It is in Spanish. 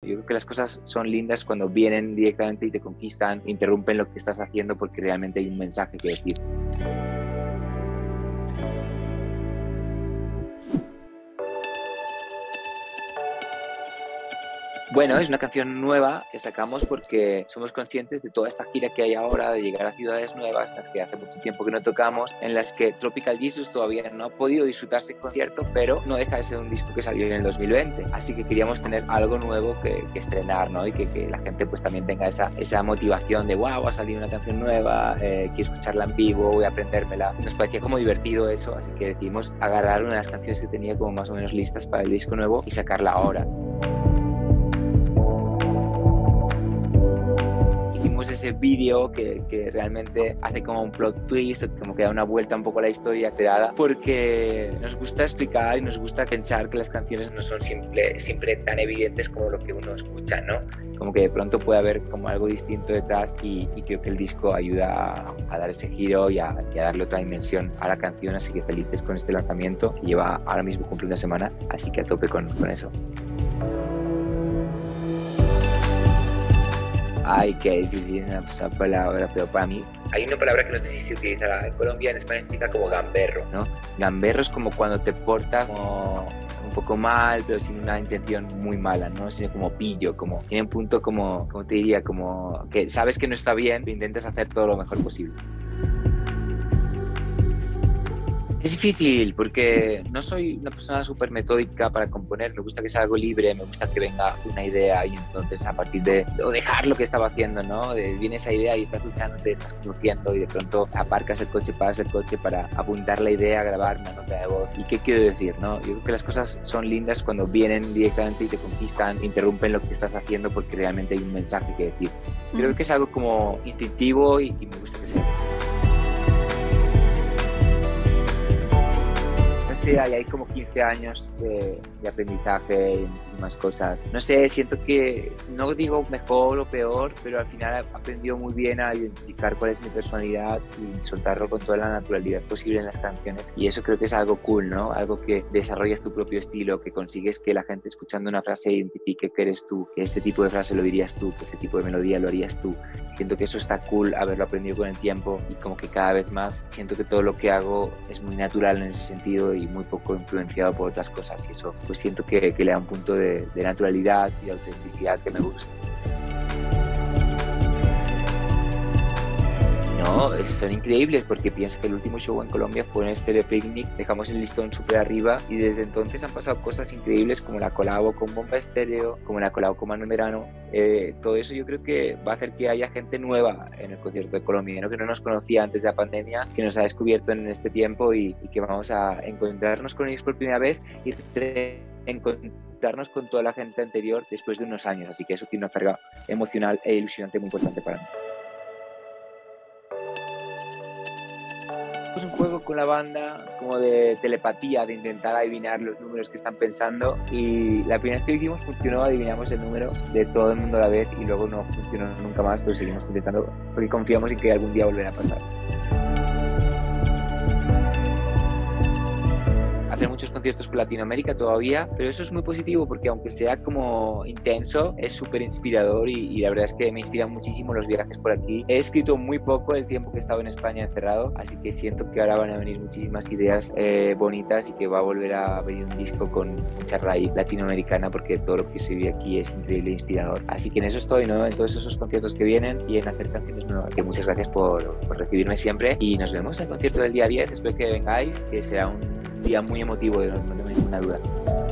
Yo creo que las cosas son lindas cuando vienen directamente y te conquistan, interrumpen lo que estás haciendo porque realmente hay un mensaje que decir. Bueno, es una canción nueva que sacamos porque somos conscientes de toda esta gira que hay ahora, de llegar a ciudades nuevas, las que hace mucho tiempo que no tocamos, en las que Tropical Jesus todavía no ha podido disfrutarse en concierto, pero no deja de ser un disco que salió en el 2020. Así que queríamos tener algo nuevo que estrenar, ¿no? Y que la gente pues también tenga esa motivación de wow, ha salido una canción nueva, quiero escucharla en vivo, voy a aprendérmela. Nos parecía como divertido eso, así que decidimos agarrar una de las canciones que tenía como más o menos listas para el disco nuevo y sacarla ahora. Hicimos ese vídeo que realmente hace como un plot twist, como que da una vuelta un poco a la historia esperada, porque nos gusta explicar y nos gusta pensar que las canciones no son siempre tan evidentes como lo que uno escucha, ¿no? Como que de pronto puede haber como algo distinto detrás y creo que el disco ayuda a dar ese giro y a darle otra dimensión a la canción, así que felices con este lanzamiento que lleva ahora mismo cumple una semana, así que a tope con eso. Ay, qué difícil esa palabra, pero para mí hay una palabra que no sé si se utiliza en Colombia, en España se utiliza como gamberro, ¿no? Gamberro es como cuando te portas como un poco mal, pero sin una intención muy mala, ¿no? Sino como pillo, como tiene un punto como te diría, como que sabes que no está bien, pero intentas hacer todo lo mejor posible. Es difícil porque no soy una persona súper metódica para componer, me gusta que sea algo libre, me gusta que venga una idea y entonces a partir de o dejar lo que estaba haciendo, ¿no? Viene esa idea y estás luchando, te estás conociendo y de pronto aparcas el coche, paras el coche para apuntar la idea, grabar una nota de voz. ¿Y qué quiero decir, no? Yo creo que las cosas son lindas cuando vienen directamente y te conquistan, interrumpen lo que estás haciendo porque realmente hay un mensaje que decir. Creo que es algo como instintivo y me gusta que sea así. Hay como 15 años de aprendizaje y muchísimas cosas. No sé, siento que no digo mejor o peor, pero al final he aprendido muy bien a identificar cuál es mi personalidad y soltarlo con toda la naturalidad posible en las canciones. Y eso creo que es algo cool, ¿no? Algo que desarrollas tu propio estilo, que consigues que la gente escuchando una frase identifique que eres tú, que este tipo de frase lo dirías tú, que ese tipo de melodía lo harías tú. Siento que eso está cool, haberlo aprendido con el tiempo y como que cada vez más siento que todo lo que hago es muy natural en ese sentido y muy poco influenciado por otras cosas y eso pues siento que le da un punto de naturalidad y de autenticidad que me gusta. No, son increíbles porque pienso que el último show en Colombia fue en el Stereo Picnic, dejamos el listón súper arriba y desde entonces han pasado cosas increíbles como la colabo con Bomba Estéreo, como la colabo con Manuel Medrano. Todo eso yo creo que va a hacer que haya gente nueva en el concierto de Colombia, ¿no? Que no nos conocía antes de la pandemia, que nos ha descubierto en este tiempo y que vamos a encontrarnos con ellos por primera vez y encontrarnos con toda la gente anterior después de unos años, así que eso tiene una carga emocional e ilusionante muy importante para mí. Es un juego con la banda como de telepatía, de intentar adivinar los números que están pensando y la primera vez que lo hicimos funcionó, adivinamos el número de todo el mundo a la vez y luego no funcionó nunca más, pero seguimos intentando porque confiamos en que algún día volverá a pasar. Hacer muchos conciertos por Latinoamérica todavía, pero eso es muy positivo porque aunque sea como intenso, es súper inspirador y la verdad es que me inspiran muchísimo los viajes por aquí. He escrito muy poco el tiempo que he estado en España encerrado, así que siento que ahora van a venir muchísimas ideas bonitas y que va a volver a venir un disco con mucha raíz latinoamericana porque todo lo que se vive aquí es increíble e inspirador. Así que en eso estoy, ¿no? En todos esos conciertos que vienen y en hacer canciones nuevas. Que muchas gracias por recibirme siempre y nos vemos en el concierto del día 10, espero que vengáis, que será un día muy emotivo, no tengo ninguna duda.